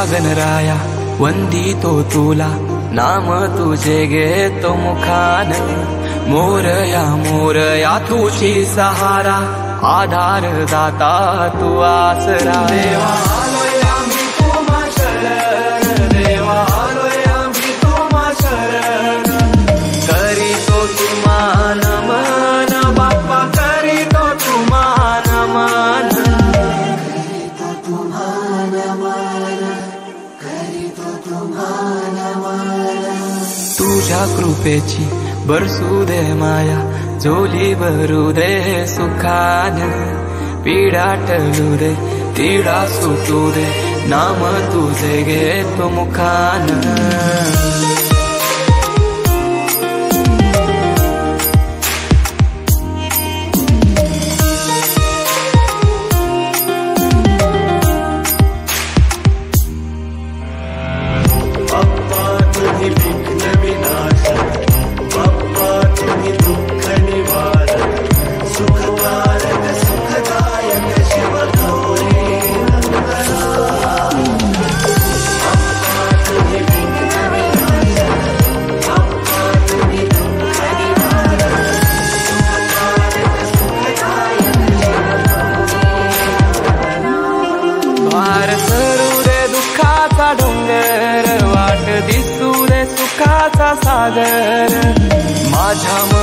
गणराया वंदितो तुला, नाम तुझे घेतो मुखान. मोरया मोरया तुझी सहारा, आधार दाता तू आसरा. देवा आलोय आम्ही तुम्हा शरण, देवा आलोय आम्ही तुम्हा शरण. करीतो तुम्हा नमन बाप्पा, करीतो तुम्हा नमन. करीतो तुम्हा नमन, करीतो तुम्हा नमन. तुझ्या कृपेची बरसू दे माया, झोली भरू दे सुखान. पीडा टळू दे, तिडा सुटू दे, नाम तुझे घेतो मुखान. डोंगर वाट दिसू दे सुखाचा सागर. माझ्या